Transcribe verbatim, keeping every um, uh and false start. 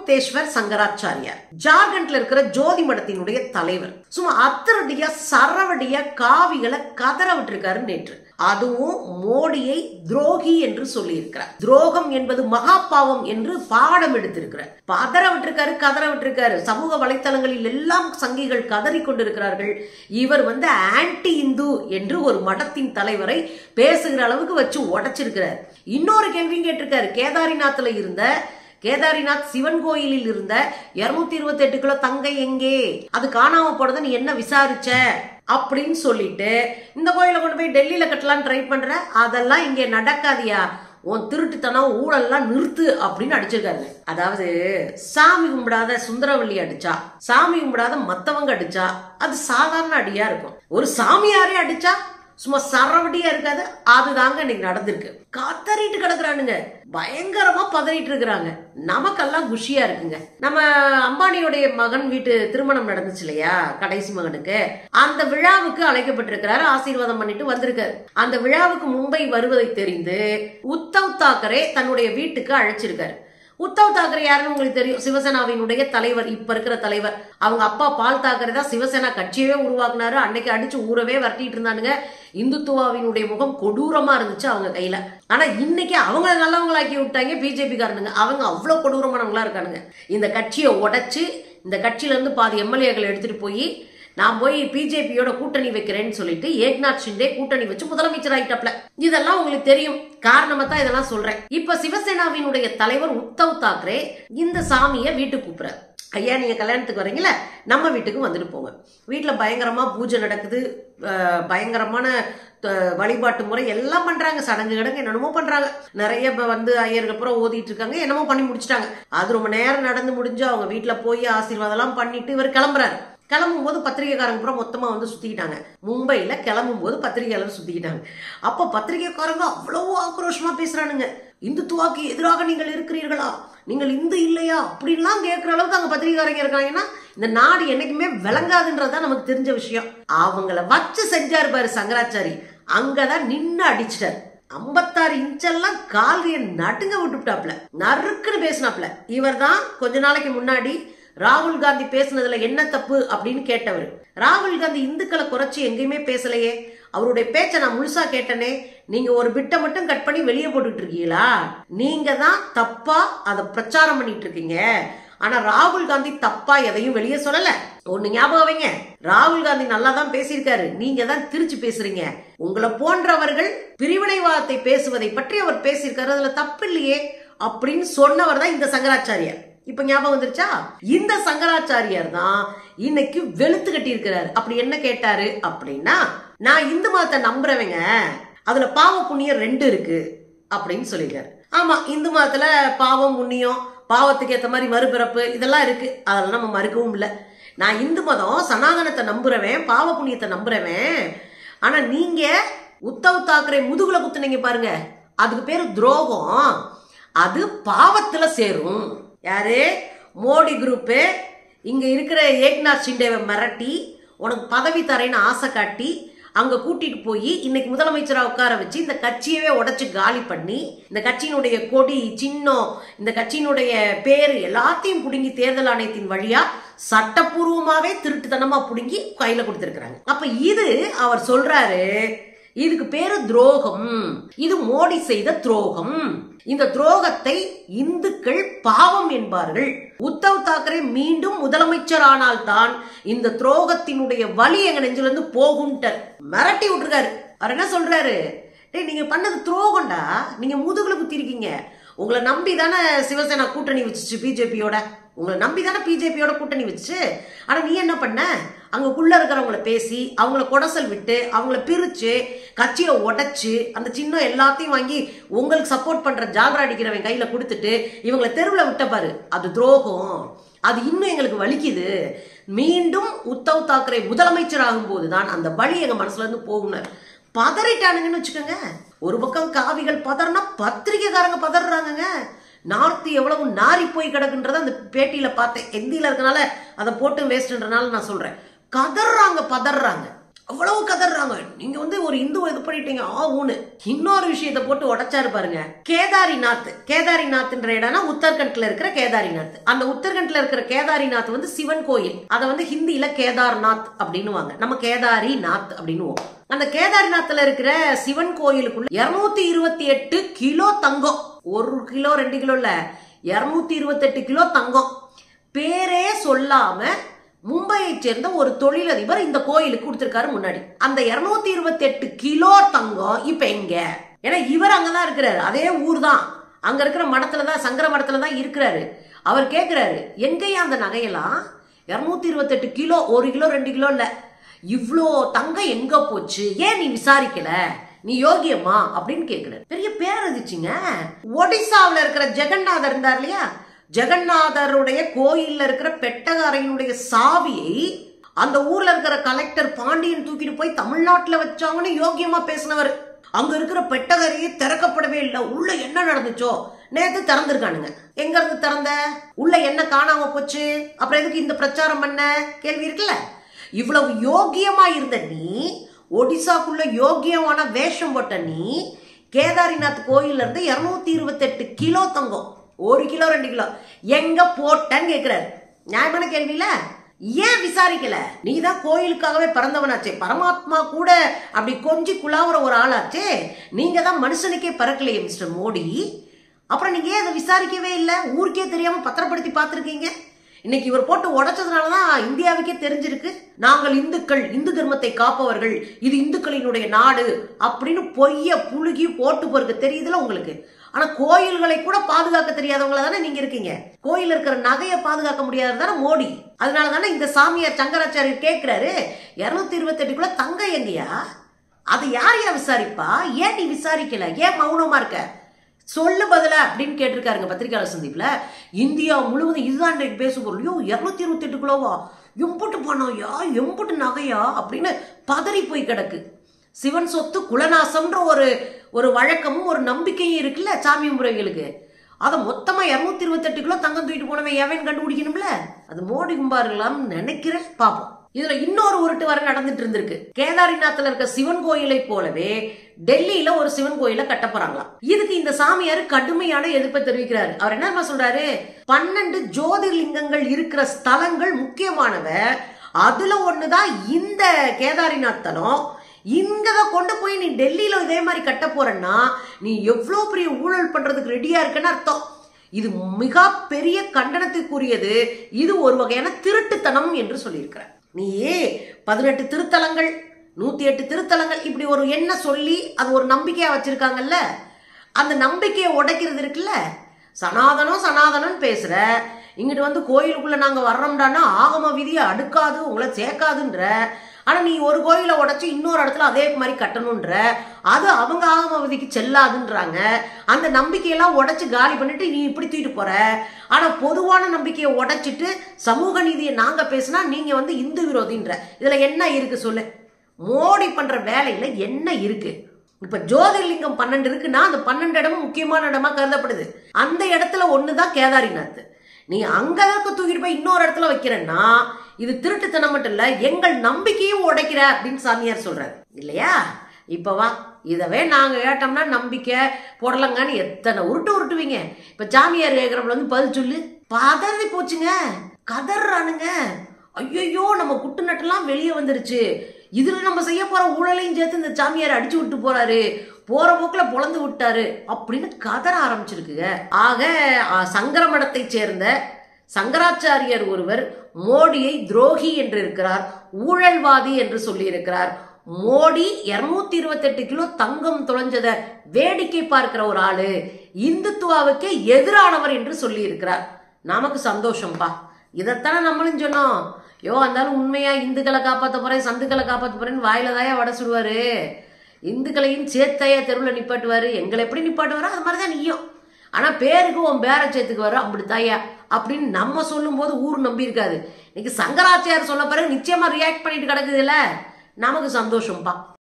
அமிர்தேஸ்வர் சங்கராச்சாரியார், ஜார்க்கண்ட்ல இருக்கிற ஜோதி மடத்தினுடைய தலைவர். சும்மா அத்தரடியா சரவடியா காவிகளை கதற விட்டுருக்காரு நேற்று. அதுவும் மோடியை துரோகி என்று சொல்லி இருக்கிறார். துரோகம் என்பது மகா பாவம் என்று பாடம் எடுத்திருக்கிறார். பதற விட்டிருக்காரு, கதற விட்டிருக்காரு. சமூக வலைத்தளங்களில் எல்லாம் சங்கிகள் கதறி கொண்டிருக்கிறார்கள். இவர் வந்து ஆன்டி இந்து என்று ஒரு மடத்தின் தலைவரை பேசுகிற அளவுக்கு வச்சு உடைச்சிருக்கிறார். இன்னொரு கேள்வியும் கேட்டிருக்காரு. கேதாரிநாத்ல இருந்த கேதாரிநாத் சிவன் கோயிலில் இருந்த இருநூத்தி இருபத்தி எட்டு கிலோ தங்கை எங்கே, அது காணாம போனது நீ என்ன விசாரிச்ச அப்படின்னு சொல்லிட்டு இந்த கோயிலை கொண்டு போய் டெல்லியில கட்டலான்னு ட்ரை பண்ற, அதெல்லாம் இங்க நடக்காதியா, உன் திருட்டுத்தனம் ஊழல்லாம் நிறுத்து அப்படின்னு அடிச்சிருக்காரு. அதாவது சாமி கும்பிடாத சுந்தரவள்ளி அடிச்சா, சாமி கும்பிடாத மத்தவங்க அடிச்சா அது சாதாரண அடியா இருக்கும். ஒரு சாமியாரே அடிச்சா சும்மா சரவடியா இருக்காது. அதுதாங்க இன்னைக்கு நடந்திருக்கு. கத்தறிட்டு கிடக்குறானுங்க, பயங்கரமா பதறிட்டு இருக்கிறாங்க. நமக்கெல்லாம் குஷியா இருக்குங்க. நம்ம அம்பானியோடைய மகன் வீட்டு திருமணம் நடந்துச்சு இல்லையா, கடைசி மகனுக்கு, அந்த விழாவுக்கு அழைக்கப்பட்டிருக்கிறாரு. ஆசீர்வாதம் பண்ணிட்டு வந்திருக்காரு. அந்த விழாவுக்கு மும்பை வருவதை தெரிந்து உத்தவ் தாக்கரே தன்னுடைய வீட்டுக்கு அழைச்சிருக்காரு. உத்தவ் தாக்கரே யாருன்னு உங்களுக்கு தெரியும், சிவசேனாவினுடைய தலைவர், இப்ப இருக்கிற தலைவர். அவங்க அப்பா பால் தாக்கரே தான் சிவசேனா கட்சியவே உருவாக்குனாரு. அன்னைக்கு அடிச்சு ஊரவே வரட்டிட்டு இருந்தானுங்க. இந்துத்துவாவினுடைய முகம் கொடூரமா இருந்துச்சு அவங்க கையில. ஆனா இன்னைக்கு அவங்க நல்லவங்களாக்கி விட்டாங்க பிஜேபி காரனுங்க. அவங்க அவ்வளவு கொடூரமானவங்களா இருக்கானுங்க. இந்த கட்சியை உடைச்சு இந்த கட்சியில இருந்து பாதி எம்எல்ஏக்களை எடுத்துட்டு போய் நான் போய் பிஜேபியோட கூட்டணி வைக்கிறேன்னு சொல்லிட்டு ஏக்நாத் ஷிண்டே கூட்டணி வச்சு முதலமைச்சர் ஆயிட்டாப்ல. இதெல்லாம் உங்களுக்கு தெரியும். காரணமா தான் இதெல்லாம் சொல்றேன். இப்ப சிவசேனாவினுடைய தலைவர் உத்தவ் தாக்கரே இந்த சாமியை வீட்டுக்கு கூப்பிடுறாரு. ஐயா, நீங்க கல்யாணத்துக்கு வரீங்களா, நம்ம வீட்டுக்கு வந்துட்டு போங்க. வீட்டுல பயங்கரமா பூஜை நடக்குது, பயங்கரமான வழிபாட்டு முறை எல்லாம் பண்றாங்க. சடங்கு கடங்கு என்னென்னமோ பண்றாங்க. நிறைய வந்து ஐயர்கள் பூரா ஓதிட்டு இருக்காங்க. என்னமோ பண்ணி முடிச்சுட்டாங்க. அது ரொம்ப நேரம் நடந்து முடிஞ்சு அவங்க வீட்டுல போய் ஆசீர்வாதம் எல்லாம் பண்ணிட்டு இவர் கிளம்புறாரு. கிளம்பும் போது பத்திரிகைக்காரங்க பூரா மொத்தமா வந்து சுத்திக்கிட்டாங்க. மும்பையில கிளம்பும் போது பத்திரிகையாளர் சுத்திக்கிட்டாங்க. அப்ப பத்திரிகைக்காரங்க அவ்வளவு ஆக்ரோஷமா பேசுறானுங்க. இந்துத்துவாக்கு எதிராக நீங்கள் இருக்கிறீர்களா, நீங்கள் இந்து இல்லையா அப்படின்லாம் கேட்கிற அளவுக்கு அங்க பத்திரிகைக்காரங்க இருக்காங்கன்னா இந்த நாடு என்னைக்குமே விளங்காதுன்றதுதான் நமக்கு தெரிஞ்ச விஷயம். அவங்கள வச்சு செஞ்சாரு பாரு சங்கராச்சாரி, அங்கதான் நின்னு அடிச்சிட்டாரு. ஐம்பத்தாறு இன்ச்செல்லாம் கால்கைய நடுங்க விட்டுட்டாப்ல, நறுக்குன்னு பேசினாப்ல. இவர் தான் கொஞ்ச நாளைக்கு முன்னாடி ராகுல் காந்தி பேசுனதுல என்ன தப்பு அப்படின்னு கேட்டவர். ராகுல் காந்தி இந்துக்களை குறைச்சி எங்கேயுமே பேசலையே, அவருடைய பேச்சை நான் முழுசா கேட்டனே. நீங்க ஒரு பிட்டை மட்டும் கட் பண்ணி வெளியே போட்டுட்டு இருக்கீங்களா, நீங்க தான் தப்பா அதை பிரச்சாரம் பண்ணிட்டு இருக்கீங்க. ஆனா ராகுல் காந்தி தப்பா எதையும் வெளியே சொல்லல. ஒண்ணு ஞாபகம் வைங்க, ராகுல் காந்தி நல்லா தான் பேசியிருக்காரு, நீங்க தான் திருச்சி பேசுறீங்க. உங்களை போன்றவர்கள் பிரிவினைவாதத்தை பேசுவதை பற்றி அவர் பேசியிருக்காரு, அதுல தப்பு இல்லையே அப்படின்னு சொன்னவர் தான் இந்த சங்கராச்சாரியார். இப்ப ஞாபகம் வந்துருச்சா? இந்த சங்கராச்சாரியார் தான் இன்னைக்கு வெளுத்து கட்டி இருக்கிறாரு. அப்படி என்ன கேட்டாரு அப்படின்னா, நான் இந்து மதத்தை நம்புறவங்க, அதுல பாவ புண்ணியம் ரெண்டு இருக்கு அப்படின்னு சொல்லிட்டாரு. ஆமா, இந்து மதத்துல பாவம் புண்ணியம், பாவத்துக்கு ஏத்த மாதிரி மறுபிறப்பு இதெல்லாம் இருக்கு, அதெல்லாம் நம்ம மறுக்கவும் இல்லை. நான் இந்து மதம் சனாதனத்தை நம்புறவன், பாவ புண்ணியத்தை நம்புறவன். ஆனா நீங்க உத்தவ் தாக்கரே முதுகுல குத்துனீங்க பாருங்க, அதுக்கு பேரு துரோகம். அது பாவத்துல சேரும். யாரு? மோடி குரூப்பு இங்க இருக்கிற ஏக்நாத் ஷிண்டேவை மிரட்டி உனக்கு பதவி தரேன்னு ஆசை காட்டி அங்க கூட்டிட்டு போய் இன்னைக்கு முதலமைச்சரா உட்கார வச்சு இந்த கட்சியவே உடைச்சு காலி பண்ணி இந்த கட்சியினுடைய கொடி சின்னம் இந்த கட்சியினுடைய பேரு எல்லாத்தையும் புடுங்கி தேர்தல் ஆணையத்தின் வழியா சட்டப்பூர்வமாவே திருட்டுத்தனமா புடுங்கி கையில கொடுத்திருக்கிறாங்க. அப்ப இது அவர் சொல்றாரு, இதுக்கு பேரு துரோகம், இது மோடி செய்த துரோகம். இந்த துரோகத்தை இந்துக்கள் பாவம் என்பார்கள். உத்தவ் தாக்கரே மீண்டும் முதலமைச்சர் ஆனால் தான் இந்த துரோகத்தினுடைய வலி எங்க நெஞ்சில இருந்து போகும்ட்டார். மிரட்டி விட்டுருக்காரு. அவர் என்ன சொல்றாரு, டேய் நீங்க பண்ணது துரோகம்டா, நீங்க முதுகுல குத்தி இருக்கீங்க. உங்களை நம்பி தானே சிவசேனா கூட்டணி வச்சுச்சு பிஜேபியோட, உங்களை நம்பி தானே பிஜேபியோட கூட்டணி வச்சு. ஆனா நீ என்ன பண்ண, அங்கக்குள்ள இருக்கிறவங்களை பேசி அவங்கள கொடசல் விட்டு அவங்கள பிரிச்சு கட்சியை உடைச்சு அந்த சின்னம் எல்லாத்தையும் வாங்கி உங்களுக்கு சப்போர்ட் பண்ற ஜால்ரா அடிக்கிறவன் கையில கொடுத்துட்டு இவங்களை தெருவில் விட்ட பாரு, அது துரோகம். அது இன்னும் எங்களுக்கு வலிக்குது. மீண்டும் உத்தவ் தாக்கரே முதலமைச்சர் ஆகும் போதுதான் அந்த வலி எங்க மனசுல இருந்து போகும்னார். பதறிட்டானுங்கன்னு வச்சுக்கோங்க. ஒரு பக்கம் காவிகள் பதறனா பத்திரிகைக்காரங்க பதறாங்க. நார்த்து எவ்வளவு நாரி போய் கிடக்குன்றத அந்த பேட்டியில பார்த்தேன். ஹிந்தியில இருக்கனால அதை போட்டு வேஸ்ட்ன்றனால நான் சொல்றேன். கதறாங்க பதறாங்க. அவ்வளவு கதறாங்க. நீங்க வந்து ஒரு இந்து இது பண்ணிட்டீங்க ஆ ஊனு. இன்னொரு விஷயத்தை போட்டு உடைச்சாரு பாருங்க. கேதாரிநாத், கேதாரிநாத்ன்ற இடம்னா உத்தரகண்ட்ல இருக்கிற கேதாரிநாத். அந்த உத்தரகண்ட்ல இருக்கிற கேதாரிநாத் வந்து சிவன் கோயில். அதை வந்து ஹிந்தியில கேதார்நாத் அப்படின்னுவாங்க, நம்ம கேதாரிநாத் அப்படின்னுவோம். அந்த கேதாரிநாத்ல இருக்கிற சிவன் கோயிலுக்குள்ள இருநூத்தி இருபத்தி எட்டு கிலோ தங்கம், ஒரு கிலோ ரெண்டு கிலோ இல்ல, இருநூத்தி இருபத்தி எட்டு கிலோ தங்கம். பேரே சொல்லாம மும்பையை சேர்ந்த ஒரு தொழிலதிபர் இந்த கோயிலுக்கு கொடுத்திருக்காரு முன்னாடி. அந்த இருநூத்தி இருபத்தி எட்டு கிலோ தங்கம் இப்ப எங்க? ஏன்னா இவர் அங்கதான் இருக்கிறாரு, அதே ஊர் தான், அங்க இருக்கிற மடத்துலதான், சங்கர மடத்துலதான் இருக்கிறாரு. அவர் கேட்கிறாரு, எங்கேயா அந்த நகையெல்லாம்? இருநூத்தி இருபத்தி எட்டு கிலோ, ஒரு கிலோ ரெண்டு கிலோ இல்ல, இவ்வளோ தங்கம் எங்க போச்சு, ஏன் நீ விசாரிக்கல, நீ யோகியமா அப்படின்னு கேட்கிறாரு. பெரிய பேரதிச்சுங்க. ஒடிசாவில் இருக்கிற ஜெகநாதர் இருந்தார் இல்லையா, ஜெகநாதருடைய கோயில்ல இருக்கிற பெட்டக அறையினுடைய சாவியை அந்த ஊர்ல இருக்கிற கலெக்டர் பாண்டியன் தூக்கிட்டு போய் தமிழ்நாட்டுல வச்சாங்கன்னு யோகியமா பேசினவர். அங்க இருக்கிற பெட்டகரையே திறக்கப்படவே இல்லை. உள்ள என்ன நடந்துச்சோ நேத்து திறந்திருக்கானுங்க. எங்க இருந்து திறந்த? உள்ள என்ன காணாம போச்சு, அப்புறம் எதுக்கு இந்த பிரச்சாரம் பண்ண கேள்வி இருக்குல்ல. இவ்வளவு யோகியமா இருந்த நீ, ஒடிசாக்குள்ள யோகியமான வேஷம் போட்ட நீ, கேதாரிநாத் கோயில்ல இருந்து இருநூத்தி இருபத்தி எட்டு கிலோ தங்கம், ஒரு கிலோ ரெண்டு கிலோ எங்க போட்டன்னு கேட்கிறாரு. நியாயமான கேள்வியில ஏன் விசாரிக்கல? நீதான் கோயிலுக்காகவே பிறந்தவனாச்சே, பரமாத்மா கூட அப்படி கொஞ்சி குழாவுற ஒரு ஆளாச்சே, நீங்க தான் மனுஷனுக்கே பிறக்கலையே மிஸ்டர் மோடி. அப்புறம் நீங்க ஏன் அதை விசாரிக்கவே இல்லை? ஊருக்கே தெரியாம பத்திரப்படுத்தி பார்த்திருக்கீங்க. இன்னைக்கு இவர் போட்டு உடைச்சதுனாலதான் இந்தியாவுக்கே தெரிஞ்சிருக்கு, நாங்கள் இந்துக்கள், இந்து தர்மத்தை காப்பவர்கள், இது இந்துக்களினுடைய நாடு அப்படின்னு பொய்ய புழுகி போட்டு போறதுக்கு தெரியுதுல உங்களுக்கு. ஆனா கோயில்களை கூட பாதுகாக்க தெரியாதவங்கள தானே நீங்க இருக்கீங்க. கோயில் இருக்கிற நகையை பாதுகாக்க முடியாதது தானே மோடி. அதனால தானே இந்த சாமியார் சங்கராச்சாரியர் கேட்கிறாரு, இருநூத்தி இருபத்தி எட்டுக்குள்ள தங்க எங்கயா, அதை யார் யா விசாரிப்பா, ஏன் நீ விசாரிக்கல, ஏன் மௌனமா இருக்க, சொல்லு பதில அப்படின்னு கேட்டிருக்காருங்க பத்திரிகையாளர் சந்திப்புல. இந்தியா முழுவதும் இதுதான் இன்றைக்கு பேசு பொருளையோ, இருநூத்தி இருபத்தி எட்டு கிலோவா, எம்புட்டு பணம்யா, எம்புட்டு நகையா அப்படின்னு பதறி போய் கிடக்கு. சிவன் சொத்து குலநாசம்ன்ற ஒரு ஒரு வழக்கமும் ஒரு நம்பிக்கையும் இருக்குல்ல சாமி முறைகளுக்கு. அதை மொத்தமா இருநூத்தி இருபத்தி எட்டு கிலோ தங்கம் தூக்கிட்டு போனவன் எவன் கண்டுபிடிக்கணும்ல. அது மோடி கும்பாருங்களாம் நினைக்கிறேன், பாப்போம். இதுல இன்னொரு உருட்டு வர நடந்துட்டு இருந்திருக்கு. கேதாரிநாத்ல இருக்க சிவன் கோயிலை போலவே டெல்லியில ஒரு சிவன் கோயில கட்ட போறாங்களாம். இதுக்கு இந்த சாமியார் கடுமையான எதிர்ப்பை தெரிவிக்கிறாரு. அவர் என்ன சொல்றாரு, பன்னெண்டு ஜோதிர்லிங்கங்கள் இருக்கிற ஸ்தலங்கள் முக்கியமானவ, அதுல ஒண்ணுதான் இந்த கேதாரிநாத் தலம். இங்கத கொண்டு போய் நீ டெல்லியில இதே மாதிரி கட்ட போறன்னா நீ எவ்வளவு பெரிய ஊழல் பண்றதுக்கு ரெடியா இருக்குன்னு அர்த்தம். இது மிக பெரிய கண்டனத்துக்குரியது. இது ஒரு வகையான திருட்டுத்தனம் என்று சொல்லியிருக்கிறார். நீ பதினெட்டு திருத்தலங்கள், நூத்தி எட்டு திருத்தலங்கள் இப்படி ஒரு எண்ண சொல்லி அது ஒரு நம்பிக்கையா வச்சிருக்காங்கல்ல, அந்த நம்பிக்கையை உடைக்கிறது இருக்குல்ல. சனாதனம் சனாதனம் பேசுற, இங்கிட்டு வந்து கோயிலுக்குள்ள நாங்க வர்றோம்டானா ஆகம விதியை அடுக்காது, உங்களை சேர்க்காதுன்ற. ஆனா நீ ஒரு கோயிலை உடைச்சு இன்னொரு இடத்துல அதே மாதிரி கட்டணும்ன்ற, அது அவங்க ஆகம விதிக்கு செல்லாதுன்றாங்க. அந்த நம்பிக்கையெல்லாம் உடைச்சு காலி பண்ணிட்டு நீ இப்படி தூக்கிட்டு போற. ஆனா பொதுவான நம்பிக்கையை உடைச்சிட்டு சமூக நீதியை நாங்க பேசினா நீங்க வந்து இந்து விரோதின்ற. இதுல என்ன இருக்கு சொல்லு? மோடி பண்ற வேலையில என்ன இருக்கு? இப்ப ஜோதிர்லிங்கம் பன்னெண்டு இருக்குன்னா அந்த பன்னெண்டு இடமும் முக்கியமான இடமா கருதப்படுது. அந்த இடத்துல ஒண்ணுதான் கேதாரிநாத். நீ அங்கதான் தூக்கிட்டு போய் இன்னொரு இடத்துல வைக்கிறன்னா இது திருட்டுத்தனம் மட்டும் இல்ல, எங்கள் நம்பிக்கையும் உடைக்கிற அப்படின்னு சாமியார் சொல்றாரு இல்லையா. இப்ப வா, இதவே நாங்க கேட்டோம்னா நம்பிக்கை போடலங்கன்னு எத்தனை உருட்டு உருட்டுவீங்க. இப்ப சாமியார் கேட்கிறவங்க வந்து பதில் சொல்லு. பதறி போச்சுங்க, கதறானுங்க. ஐயோ நம்ம குட்டு நட்டெல்லாம் வெளியே வந்துருச்சு, இதுல நம்ம செய்ய போற ஊழலையும் சேர்த்து இந்த சாமியார் அடிச்சு விட்டு போறாரு, போற போக்குல பொழந்து விட்டாரு அப்படின்னு கதற ஆரம்பிச்சிருக்குங்க. ஆக சங்கர மடத்தை சேர்ந்த சங்கராச்சாரியர் ஒருவர் மோடியை துரோகி என்று இருக்கிறார், ஊழல்வாதி என்று சொல்லி இருக்கிறார். மோடி இருநூத்தி இருபத்தி எட்டு கிலோ தங்கம் தொலைஞ்சத வேடிக்கை பார்க்கிற ஒரு ஆளு, இந்துத்துவாவுக்கு எதிரானவர் என்று சொல்லி இருக்கிறார். நமக்கு சந்தோஷம்பா, இதைத்தானே நம்மளும் சொன்னோம். யோ அந்தாலும் உண்மையா இந்துக்களை காப்பாற்ற போறேன், சந்துக்களை காப்பாற்ற போறேன்னு வாயில தாயா வட சுடுவாரு, இந்துக்களையும் சேர்த்தையா தெருவில் நிப்பாட்டுவாரு. எங்களை எப்படி நிப்பாட்டுவாரோ அது மாதிரிதான் நீயும். ஆனா பேருக்கு உன் பேர சேர்த்துக்கு வர அப்படித்தாயா அப்படின்னு நம்ம சொல்லும் போது ஊர் நம்பி இருக்காது. இன்னைக்கு சங்கராச்சாரியர் சொன்ன பிறகு நிச்சயமா ரியாக்ட் பண்ணிட்டு கிடக்குது இல்ல, நமக்கு சந்தோஷம்பா.